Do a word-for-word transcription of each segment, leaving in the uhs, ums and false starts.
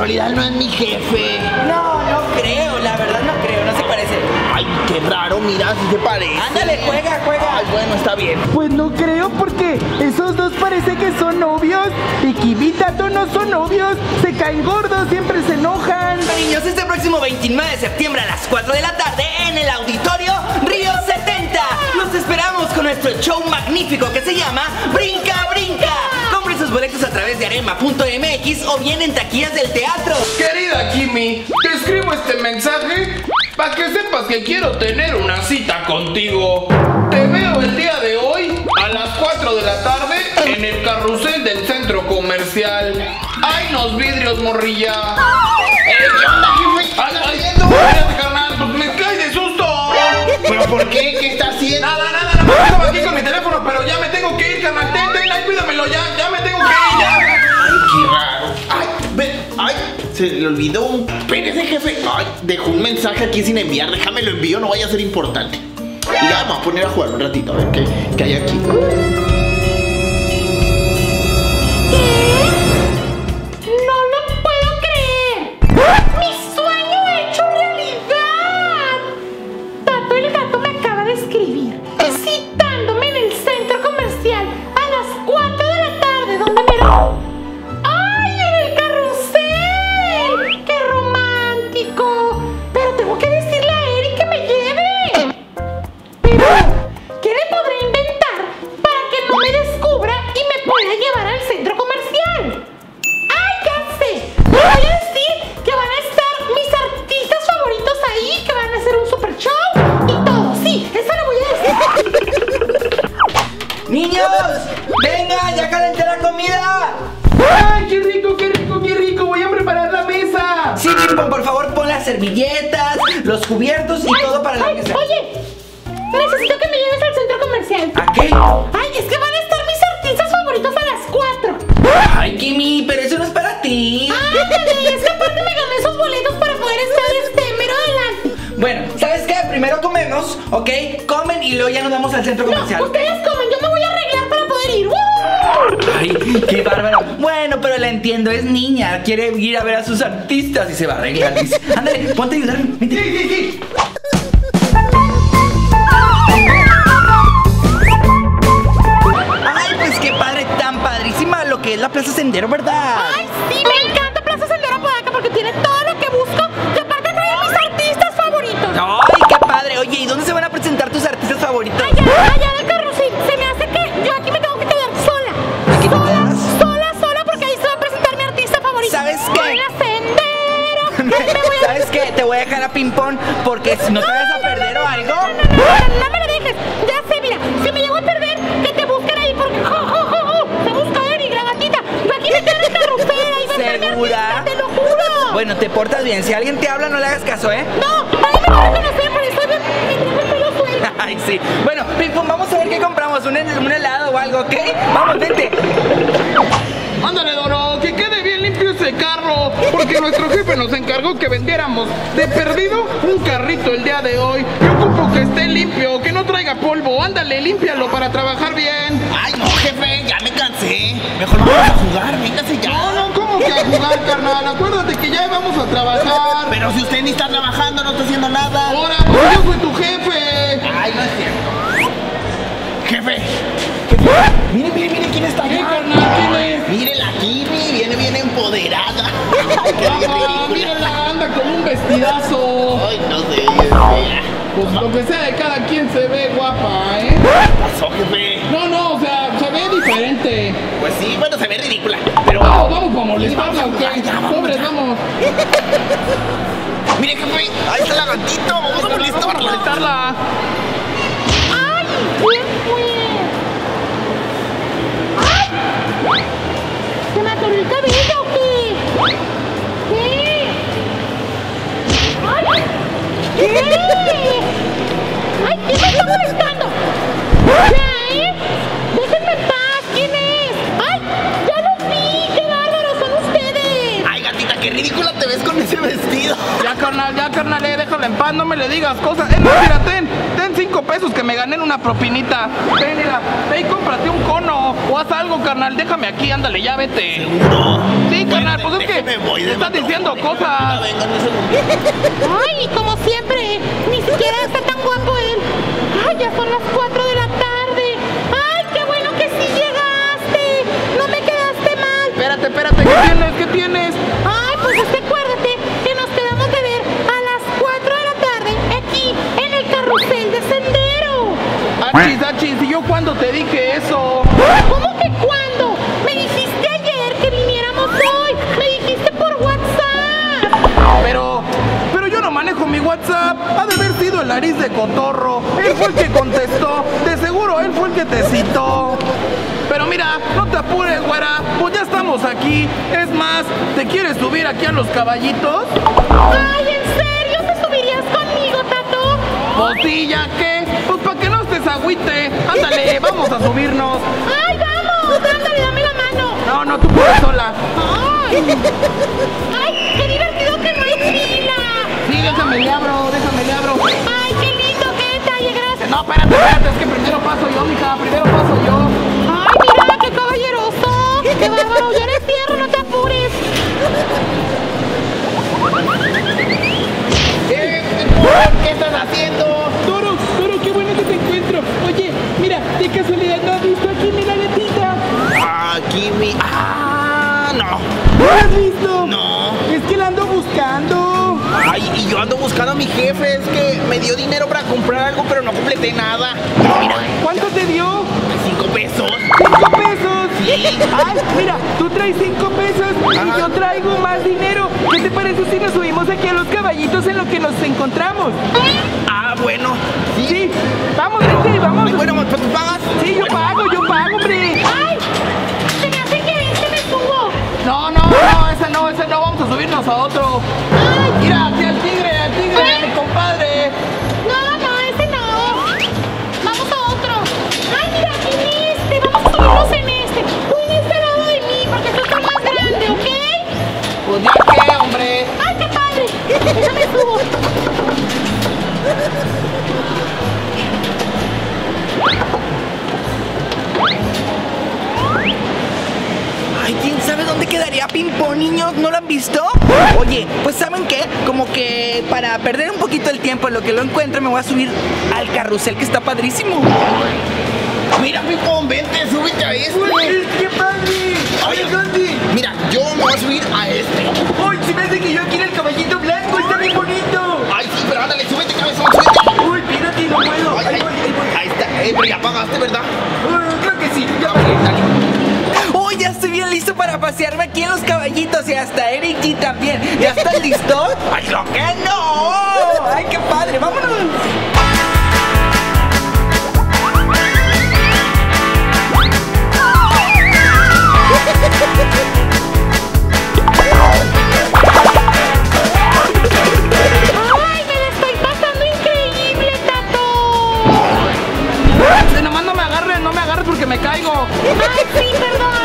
casualidad no es mi jefe? No, no creo, la verdad no creo, no se parece. Ay, qué raro, mira, si se parece. Ándale, juega, juega. Ay, bueno, está bien. Pues no creo porque esos dos parece que son novios. Y Kibi y Tato no son novios. Se caen gordos, siempre se enojan. Niños, este próximo veintinueve de septiembre a las cuatro de la tarde en el auditorio Río setenta. Los esperamos con nuestro show magnífico que se llama Brinca Brinca. Compre sus boletos a través de arema punto m x o bien en taquillas del teatro. Querida Kimi, te escribo este mensaje para que sepas que quiero tener una cita contigo. Te veo el día de hoy a las cuatro de la tarde en el carrusel del centro comercial. ¡Ay, los vidrios, morrilla! ¡Eh, qué onda, jefe! ¿Qué ¡Ay, está ay! haciendo? ¡Espérate, carnal! ¡Pues me cae de susto! ¿Pero por qué? ¿Qué está haciendo? Nada, nada, nada más estaba aquí con mi teléfono, pero ya me tengo que ir, carnal. Ten, ten, ay, cuídamelo ya, ya me tengo que ir, ya. Ay, qué raro. Ay, ve, ay, se le olvidó un... Espérese, jefe. Ay, dejó un mensaje aquí sin enviar. Déjame lo envío, no vaya a ser importante. Y ya, vamos a poner a jugar un ratito, a ver qué, qué hay aquí. ¡Niños! ¡Venga! ¡Ya calenté la comida! ¡Ay, qué rico, qué rico, qué rico! ¡Voy a preparar la mesa! Sí, Pimpón, por favor, pon las servilletas, los cubiertos y ay, todo para la ay, mesa. Oye, necesito que me lleves al centro comercial. ¿A qué? Ay, es que van a estar mis artistas favoritos a las cuatro. Ay, Kimi, pero eso no es para ti. Ándale, es que aparte me gané esos boletos para poder estar este mero adelante. Bueno, ¿sabes qué? Primero comemos, ¿ok? Comen y luego ya nos vamos al centro comercial. No, ustedes comen, yo me voy a arreglar para poder ir. ¡Woo! Ay, qué bárbaro. Bueno, pero la entiendo, es niña. Quiere ir a ver a sus artistas y se va a arreglar. Dice, ándale, ponte a ayudarme. Vente. Sí, sí, sí. Ay, pues qué padre, tan padrísima lo que es la Plaza Sendero, ¿verdad? Ay, sí, me encanta Plaza Sendero Apodaca porque tienen todo lo que busco y aparte trae a mis artistas favoritos. Ay, qué padre. Oye, ¿y dónde se van a presentar tus artistas favoritos? Allá, allá en el carrusel. Se me hace que yo aquí me tengo que quedar sola. ¿Aquí te Sola, quedas? sola, sola porque ahí se va a presentar mi artista favorito. ¿Sabes qué? Plaza Sendero. Ahí me voy a... ¿Sabes qué? Te voy a dejar a Pimpón porque si no te vas a perder o algo. No, no, no, no, no me lo dejes. Ya sé, mira, si me llego a perder, que te busquen ahí porque jo, jo, jo, jo, te busca Eric, la gatita. Yo aquí me quedo en el carrusel, ahí va a estar mi ¿Segura? artista, te lo juro. Bueno, te portas bien. Si alguien te habla, no le hagas caso, ¿eh? No, nadie me va a reconocer, por eso yo me tengo el pelo suelto. Ay, sí. Bueno, Pimpón, vamos a ver qué compramos. Un, hel- un helado o algo, ¿ok? Vamos, vente. Ándale, Doro, que quede bien limpio ese carro, porque nuestro jefe nos encargó que vendiéramos de perdido un carrito el día de hoy. Yo ocupo que esté limpio, que no traiga polvo. Ándale, límpialo para trabajar bien. Ay, no, jefe, ya me cansé. Mejor vamos a jugar, véngase ya. No, no, ¿cómo que a jugar, carnal? Acuérdate que ya vamos a trabajar. Pero si usted ni está trabajando, no está haciendo nada. Ahora, pues yo soy tu jefe. Ay, no es cierto. Jefe. Mire, mire, mire quién está ¿Qué, allá. carnal? ¿Quién es? Mire la Kimi, viene bien empoderada. Ay, qué Ah, ridícula. mírala, anda con un vestidazo. Ay, no sé, es fea. Pues lo que sea de cada quien se ve guapa, ¿eh? ¿Qué pasó, jefe? No, no, o sea, se ve diferente. Pues sí, bueno, se ve ridícula. Pero Vamos, vamos para molestarla, ¿o qué? Ya, vamos, Sobres, ya. vamos. mire, jefe, ahí está la gatito. Vamos a Vamos a molestarla. molestarla. ¡Ay! ¿Quién fue? ¡Ay! ¿Se me atoró el cabello o qué? ¿Qué? ¡Ay! ¿Qué? ¡Ay! ¿Quién me está molestando? ¡Ya, eh! ¡Déjenme en paz! ¿Quién es? ¡Ay! ¡Ya los vi! ¡Qué bárbaros son ustedes! Ay, gatita, qué ridícula te ves con con ese vestido. Ya, carnal, ya, carnal, eh, déjalo en paz, no me le digas cosas. Es más, mira, ten, ten cinco pesos que me gané en una propinita. Ven, mira, ve y cómprate un cono o haz algo, carnal, déjame aquí, ándale, ya vete. ¿Seguro? Sí, carnal, Bueno, pues es que déjeme voy, me estás déjame, diciendo no, cosas. Venga, no se Ay, como siempre, ni siquiera está tan guapo él. Ay, ya son las cuatro de la tarde. Ay, qué bueno que sí llegaste. No me quedaste mal. Espérate, espérate, ¿qué tienes? ¿Qué tienes? Ay, pues es que acuérdate que nos quedamos de ver a las cuatro de la tarde aquí en el carrusel de Sendero. Achis, achis, ¿y yo cuándo te dije eso? ¿Cómo que cuándo? Me dijiste ayer que viniéramos hoy. Me dijiste por WhatsApp. Pero, pero yo no manejo mi WhatsApp. Ha de haber sido el nariz de cotorro. Él fue el que contestó. De seguro él fue el que te citó. Pero mira, no te apures, güera. Pues ya estamos aquí. Es más, ¿te quieres subir aquí a los caballitos? Ay, ¿en serio te subirías conmigo, Tato? Pues sí, ¿ya qué? Pues para que no estés agüite. Ándale, vamos a subirnos. ¡Ay, vamos! Ándale, dame la mano. No, no, tú puedes sola. ¡Ay! ¡Ay, qué divertido que no hay fila! Sí, déjame le abro, déjame le abro. ¡Ay, qué lindo! ¡Qué detalle! Gracias. No, espérate, espérate, es que primero paso yo, mija, primero paso yo. ¡Ay, mira, qué caballeroso! ¡Qué bárbaro! ¡Ya eres tierra, no te apures! ¿Qué? ¿Qué estás haciendo? Toro, Toro, qué bueno que te encuentro. Oye, mira, de casualidad no has visto aquí mi gatita. Aquí mi... ¡Ah! No. ¿No la has visto? No. Es que la ando buscando. Ay, y yo ando buscando a mi jefe. Es que me dio dinero para comprar algo, pero no completé nada. Mira, ¿Cuánto te dio? cinco pesos. ¡Cinco pesos! Sí. Ay, mira, tú traes cinco pesos Ajá. y yo traigo más dinero. ¿Qué te parece si nos subimos aquí a los caballitos en lo que nos encontramos? Ah, bueno. Sí, vamos, vente, vamos. Ay, bueno, pues tú pagas. Sí, yo pago, yo pago, hombre. ¡Ay! Se me hace que este me subo. No, no, no, ese no, ese no, vamos a subirnos a otro. ¡Ay! Mira, aquí al tigre, al tigre, mi compadre. No, no, ese no. Vamos a otro. ¡Ay, mira, en este! Vamos a subirnos en este. Tú en este lado de mí, porque tú estás más grande, ¿ok? Pues ya qué, hombre. ¡Ay, qué padre! Déjame subo. Ay, ¿quién sabe dónde quedaría Pimpón, niños? ¿No lo han visto? Oye, pues ¿saben qué? Como que para perder un poquito el tiempo en lo que lo encuentre, me voy a subir al carrusel que está padrísimo. Mira, Pipón, vente, súbete a este. ¡Qué padre! Ay, Oye, ¿dónde? Mira, yo me voy a subir a este. ¡Uy, se me hace que yo quiero el caballito blanco! ¡Está bien bonito! Ay, sí, pero ándale, súbete, cabezón, súbete. ¡Uy, espérate, no puedo! Ay, ¡Ahí ay, voy, ahí voy! ahí está. Eh, pero ya pagaste, ¿verdad? Uy, creo que sí, ya Ok, dale. ¡Oh, ya estoy bien listo para pasearme aquí en los caballitos! Y hasta Eric G también. ¿Ya están listos? ¡Ay, lo que no! ¡Ay, qué padre! ¡Vámonos! ¡Ay, me la estoy pasando increíble, Tato! Eh, Nomás no me agarres, no me agarres porque me caigo. ¡Ay, sí, perdón!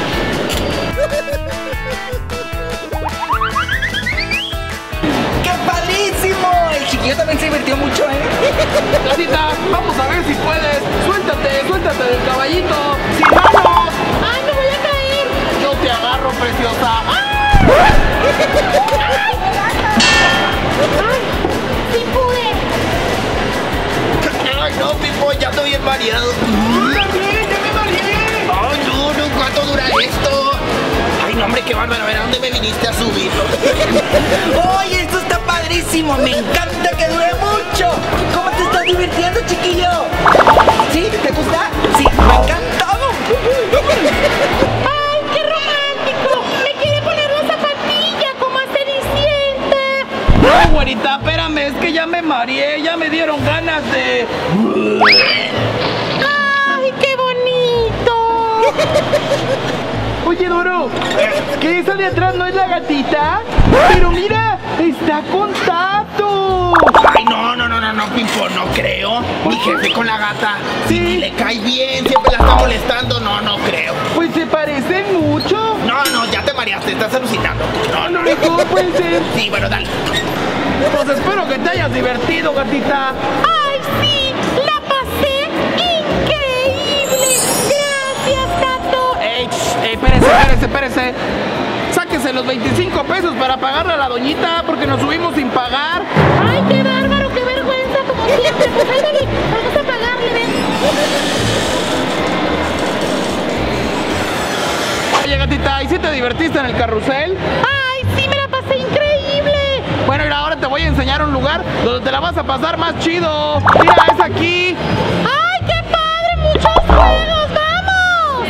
¡Qué padrísimo! El chiquillo también se divirtió mucho, ¿eh? Gatita, vamos a ver si puedes. Suéltate, suéltate del caballito. ¡Sin manos! ¡Ay, me voy a caer! Yo te agarro, preciosa. ¡Ay, sí pude! Ay, no, Pipón, ya estoy bien mareado. ¡También, ya me mareé! Ay, no, no, ¿cuánto dura esto? Ay, no, hombre, qué bárbaro. A ver, ¿a dónde me viniste a subir? ¡Oye, esto está padrísimo! ¡Me encanta que dure mucho! ¿Cómo te estás divirtiendo, chiquillo? ¿Sí? ¿Te gusta? Sí, me ha encantado. ¡Ay, qué romántico! ¡Me quiere poner la zapatilla como a Cenicienta! No, güerita, espérame, es que ya me mareé, ya me dieron ganas de... ¡Ay, qué bonito! Oye, Doro, ¿qué esa de atrás no es la gatita? Pero mira, está con Tato. Ay, no, no, no, no, no, Pipón, no creo. Mi jefe con la gata. Sí. Si le cae bien, siempre la está molestando. No, no creo. Pues se parecen mucho. No, no, ya te mareaste. te estás alucinando. No, no, no. ¿Cómo puede ser? Sí, bueno, dale. Pues espero que te hayas divertido, gatita. ¡Ay, sí! ¡La pasé increíble! ¡Gracias, Tato! Ey, sh, ey, espérese, espérese, espérese. Sáquese los veinticinco pesos para pagarle a la doñita porque nos subimos sin pagar. ¡Ay, qué bárbaro! ¡Qué vergüenza! Como siempre. Pues ándale, vamos a pagarle, ven. Oye, gatita, ¿y si te divertiste en el carrusel? ¡Ay, sí! ¡Me la pasé increíble! Bueno, y ahora te voy a enseñar un lugar donde te la vas a pasar más chido. Mira, es aquí. ¡Ay, qué padre! ¡Muchos juegos! ¡Vamos!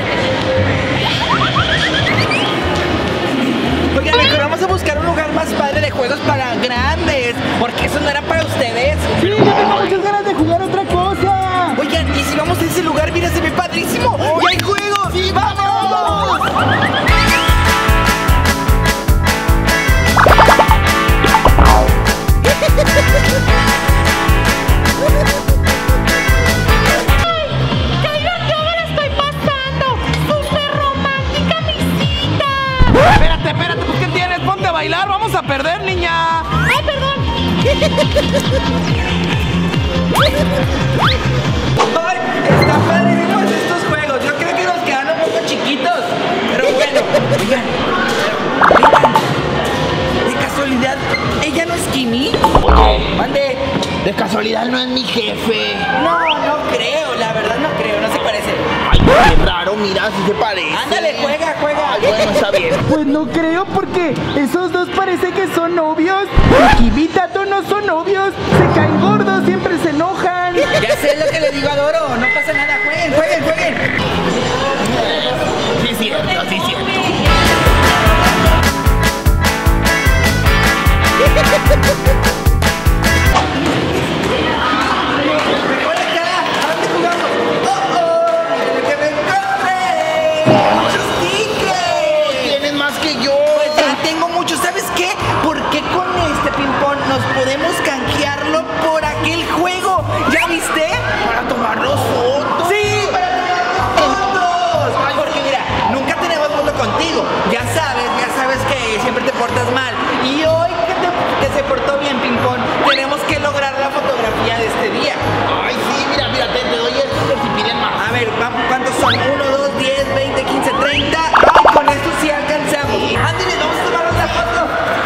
Oigan, mejor vamos a buscar un lugar más padre de juegos para grandes, porque eso no era para ustedes. Sí, yo tengo muchas ganas de jugar otra cosa. Oigan, y si vamos a ese lugar, mira, se ve padrísimo. ¡Y hay juegos! ¡Sí, vamos! ¡Qué divertido me la estoy pasando! ¡Súper romántica mi cita! Espérate, espérate, pues ¿qué tienes? Ponte a bailar, vamos a perder, niña. ¡Ay, perdón! ¡Ay! Está padrísimos estos juegos. Yo creo que nos quedan un poco chiquitos. Pero bueno, oigan, oigan, de casualidad, ¿ella no es Kimi? Oye, Mande. de casualidad no es mi jefe. No, no creo, la verdad no creo, no se parece. Ay, qué raro, mira, si se parece. Ándale, juega, juega. Ay, bueno, está bien. Pues no creo porque esos dos parece que son novios. Y Kimi y Tato no son novios. Se caen gordos, siempre se enojan. Ya sé lo que le digo a Doro, no pasa nada, jueguen, jueguen, jueguen. Sí, cierto, sí, cierto. Hola, cara, ¿a dónde jugamos? ¡Oh, oh! ¡Miren lo que me encontré! ¡Muchos tickets! Tienes más que yo. Pues ya tengo muchos, ¿sabes qué? Porque con este ping-pong nos podemos canjearlo por aquel juego. ¿Ya viste? Para tomarnos fotos. ¡Sí! ¡Para tomar fotos! Porque mira, nunca tenemos foto contigo. Ya sabes, ya sabes que siempre te portas mal. Y hoy que, te, que se portó bien, ping-pong, tenemos que lograr la fotografía de este día. Ay, sí, mira, mira, te, te doy esto por si piden más. A ver, vamos, ¿cuántos son? uno, dos, diez, veinte, quince, treinta. ¡Ay, con esto sí alcanzamos! ¡Ándale, vamos a tomarnos la foto!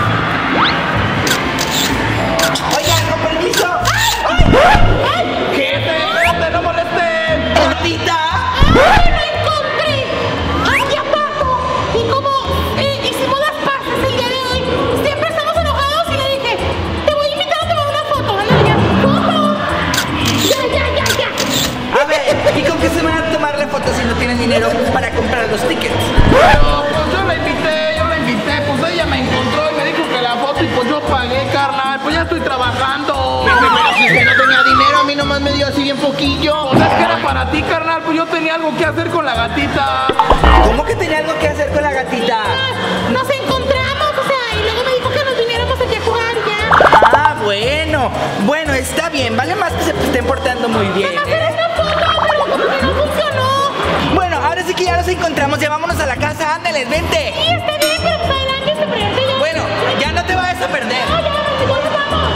Oigan, con permiso. ¡Ay! ¡Ay! ¡Jefe, espérate, no molesten! ¡Gatita! ¡Ay, lo encontré! ¡Ay, ya, Tato! Y como eh, hicimos las paces el día de hoy, siempre estamos enojados y le dije, te voy a invitar a tomar una foto. ¡Ándale, ya! ¡Foto! ¡Ya, ya, ya, ya! A ver, ¿y con qué se van a tomar la foto si no tienen dinero para comprar los tickets? Pero pues yo la invité, yo la invité. Pues ella me encontró y me dijo que la foto y pues yo pagué, carnal. Pues ya estoy trabajando. Pero si usted no tenía dinero, a mí nomás me dio así bien poquillo. Pues es que era para ti, carnal. Pues yo tenía algo que hacer con la gatita. ¿Cómo que tenía algo que hacer con la gatita? Nos encontramos, o sea, y luego me dijo que nos viniéramos aquí a jugar y ya. Ah, bueno. Bueno, está bien. Vale más que se estén portando muy bien, Vamos a hacer ¿eh? una foto, pero como que no funcionó. Bueno, ahora sí que ya nos encontramos. Ya vámonos a la casa. Ándales, vente. Sí, está bien, pero pues adelante, se perderte ya. Bueno, ya no te vayas a perder. No, ya, ya nos vamos.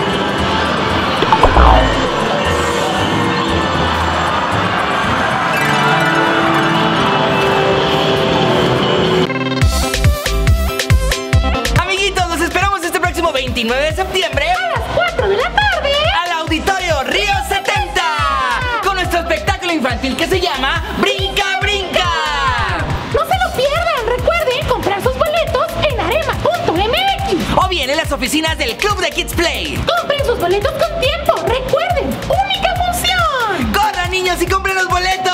Amiguitos, los esperamos este próximo veintinueve de septiembre A las cuatro de la tarde. al Auditorio Río setenta con nuestro espectáculo infantil que se llama Brinca Brinca. No se lo pierdan. Recuerden comprar sus boletos en arema punto m x. O bien en las oficinas del Club de Kids Play. Compren sus boletos con tiempo. Recuerden, única función. ¡Corran, niños, y compren los boletos!